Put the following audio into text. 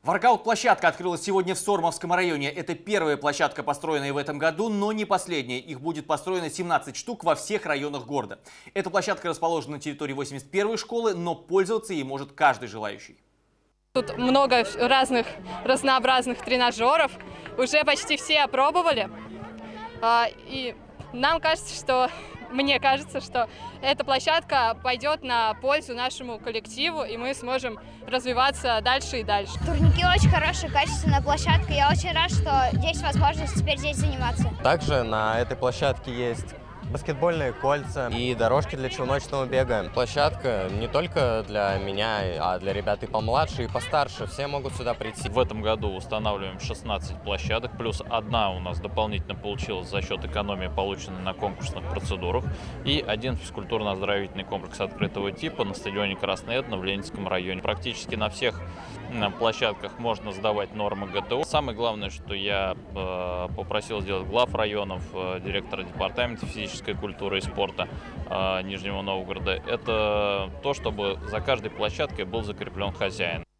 Воркаут-площадка открылась сегодня в Сормовском районе. Это первая площадка, построенная в этом году, но не последняя. Их будет построено 17 штук во всех районах города. Эта площадка расположена на территории 81-й школы, но пользоваться ей может каждый желающий. Тут много разнообразных тренажеров. Уже почти все опробовали. И мне кажется, что эта площадка пойдет на пользу нашему коллективу, и мы сможем развиваться дальше и дальше. Турники очень хорошая, качественная площадка. Я очень рад, что есть возможность теперь здесь заниматься. Также на этой площадке есть баскетбольные кольца и дорожки для челночного бега. Площадка не только для меня, а для ребят и помладше, и постарше. Все могут сюда прийти. В этом году устанавливаем 16 площадок, плюс одна у нас дополнительно получилась за счет экономии, полученной на конкурсных процедурах, и один физкультурно-оздоровительный комплекс открытого типа на стадионе Красная Эдна в Ленинском районе. Практически на всех площадках можно сдавать нормы ГТО. Самое главное, что я попросил сделать глав районов, директора департамента физической культуры и спорта Нижнего Новгорода, это то, чтобы за каждой площадкой был закреплен хозяин.